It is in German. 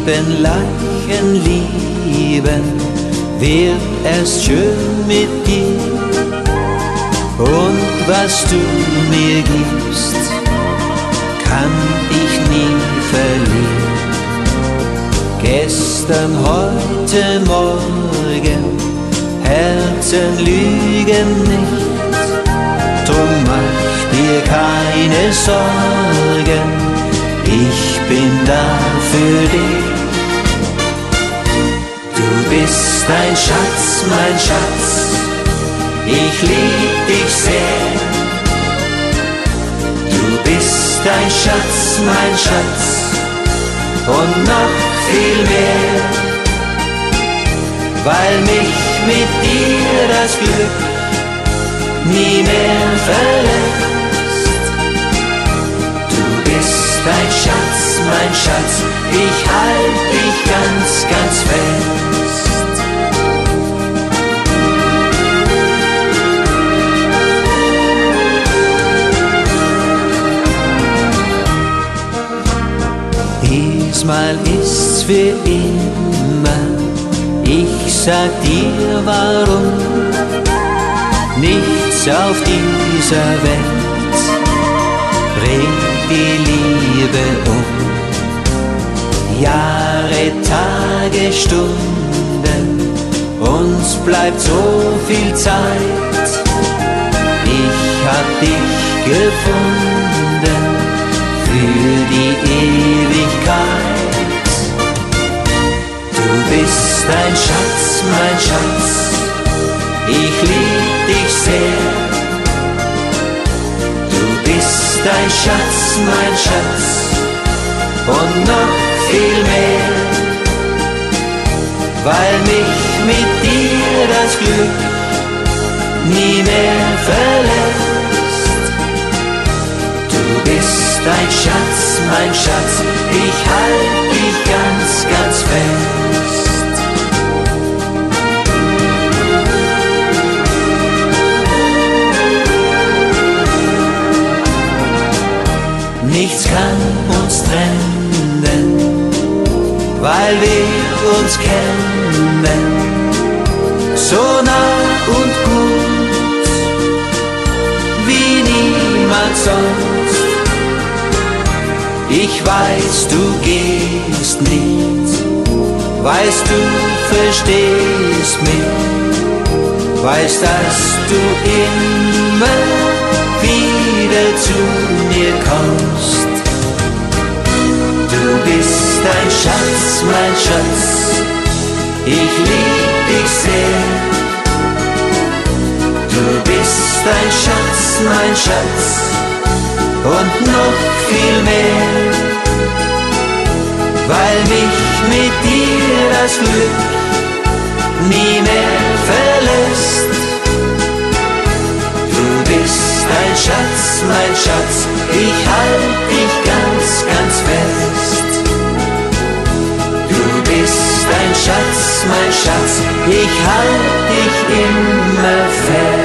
Leichen lieben, wird erst schön mit dir. Und was du mir gibst, kann ich nie verlieren. Gestern, heute, morgen, Herzen lügen nicht. Drum mach dir keine Sorgen, ich bin da für dich. Du bist ein Schatz, mein Schatz, ich lieb dich sehr. Du bist ein Schatz, mein Schatz, und noch viel mehr, weil mich mit dir das Glück nie mehr verlässt. Du bist ein Schatz, mein Schatz, ich halt dich ganz, ganz fest. Diesmal ist's für immer, ich sag dir warum. Nichts auf dieser Welt bringt die Liebe um. Jahre, Tage, Stunden, uns bleibt so viel Zeit. Ich hab dich gefunden für die Ewigkeit. Du bist ein Schatz, mein Schatz, ich lieb dich sehr. Du bist ein Schatz, mein Schatz, und noch viel mehr, weil mich mit dir das Glück nie mehr verlässt. Du bist ein Schatz, mein Schatz, ich halt dich ganz, ganz fest. Nichts kann uns trennen, weil wir uns kennen, so nah und gut wie niemand sonst. Ich weiß, du gehst nicht, weiß, du verstehst mich, weiß, dass du immer wieder zu mir kommst. Du bist ein Schatz, mein Schatz, ich lieb dich sehr. Du bist ein Schatz, mein Schatz, und noch viel mehr, weil mich mit dir das Glück nie mehr verlässt. Du bist ein Schatz, mein Schatz, ich halt dich ganz, ganz fest. Du bist ein Schatz, mein Schatz, ich halt dich immer fest.